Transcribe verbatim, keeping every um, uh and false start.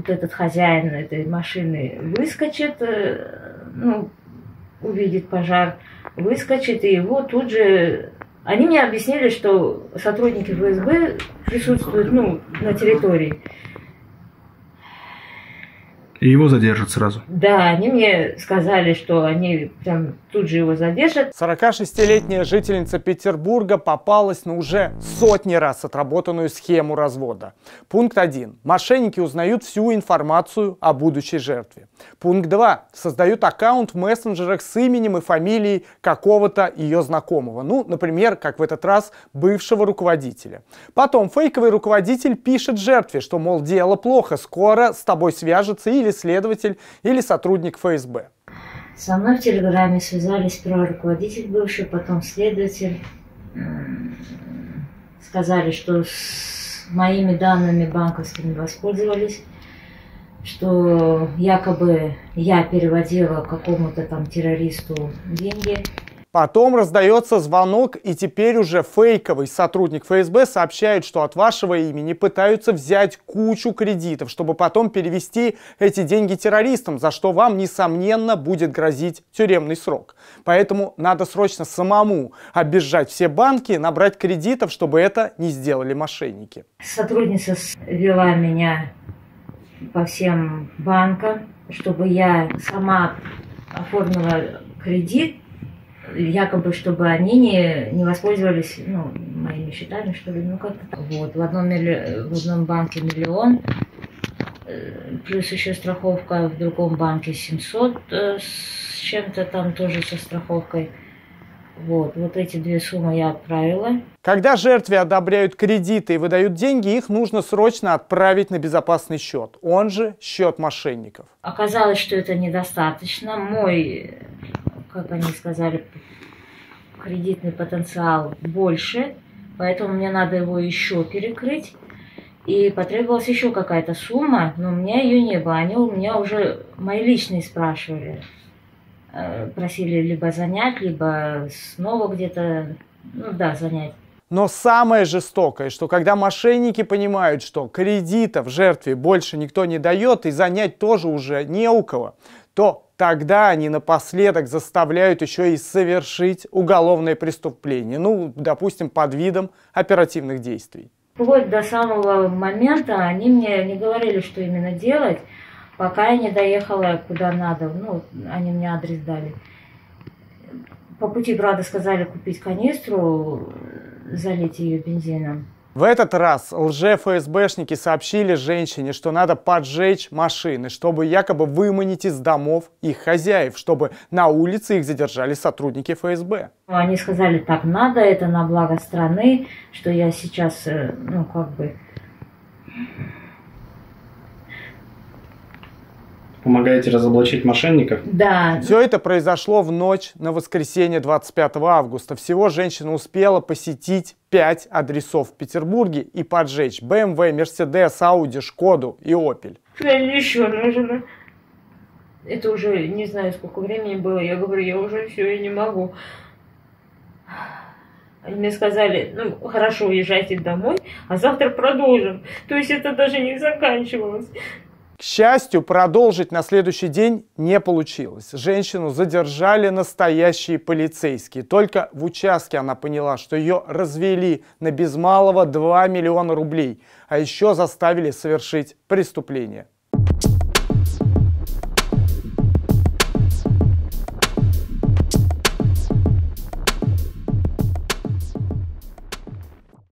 вот этот хозяин этой машины выскочит, ну, увидит пожар, выскочит, и его тут же... Они мне объяснили, что сотрудники эф эс бэ присутствуют, ну, на территории. И его задержат сразу? Да, они мне сказали, что они прям тут же его задержат. сорокашестилетняя жительница Петербурга попалась на уже сотни раз отработанную схему развода. Пункт один. Мошенники узнают всю информацию о будущей жертве. Пункт два. Создают аккаунт в мессенджерах с именем и фамилией какого-то ее знакомого. Ну, например, как в этот раз, бывшего руководителя. Потом фейковый руководитель пишет жертве, что, мол, дело плохо, скоро с тобой свяжется или следователь, или сотрудник эф эс бэ. Со мной в Телеграме связались сперва руководитель бывший, потом следователь. Сказали, что с моими данными банковскими воспользовались, что якобы я переводила какому-то там террористу деньги. Потом раздается звонок, и теперь уже фейковый сотрудник эф эс бэ сообщает, что от вашего имени пытаются взять кучу кредитов, чтобы потом перевести эти деньги террористам, за что вам, несомненно, будет грозить тюремный срок. Поэтому надо срочно самому оббежать все банки, набрать кредитов, чтобы это не сделали мошенники. Сотрудница вела меня по всем банкам, чтобы я сама оформила кредит, якобы, чтобы они не, не воспользовались, ну, моими счетами, что ли, ну, как-то. Вот, в одном, милли... в одном банке миллион, плюс еще страховка, в другом банке семьсот с чем-то там тоже со страховкой. Вот, вот эти две суммы я отправила. Когда жертве одобряют кредиты и выдают деньги, их нужно срочно отправить на безопасный счет, он же счет мошенников. Оказалось, что это недостаточно. Мой, как они сказали, кредитный потенциал больше, поэтому мне надо его еще перекрыть. И потребовалась еще какая-то сумма, но у меня ее не было. Они у меня уже, мои личные спрашивали. Просили либо занять, либо снова где-то, ну да, занять. Но самое жестокое, что когда мошенники понимают, что кредитов жертве больше никто не дает и занять тоже уже не у кого, то тогда они напоследок заставляют еще и совершить уголовное преступление. Ну, допустим, под видом оперативных действий. Вплоть до самого момента они мне не говорили, что именно делать, пока я не доехала куда надо. Ну, они мне адрес дали. По пути, правда, сказали купить канистру, залить ее бензином. В этот раз лже-эф эс бэшники сообщили женщине, что надо поджечь машины, чтобы якобы выманить из домов их хозяев, чтобы на улице их задержали сотрудники эф эс бэ. Они сказали, так надо, это на благо страны, что я сейчас, ну, как бы... Помогаете разоблачить мошенников? Да. Все это произошло в ночь на воскресенье двадцать пятого августа. Всего женщина успела посетить пять адресов в Петербурге и поджечь бэ эм вэ, Мерседес, Ауди, Шкоду и Опель. Мне еще нужно. Это уже не знаю, сколько времени было. Я говорю, я уже все, я не могу. Они мне сказали, ну, хорошо, уезжайте домой, а завтра продолжим. То есть это даже не заканчивалось. К счастью, продолжить на следующий день не получилось. Женщину задержали настоящие полицейские. Только в участке она поняла, что ее развели на без малого два миллиона рублей, а еще заставили совершить преступление.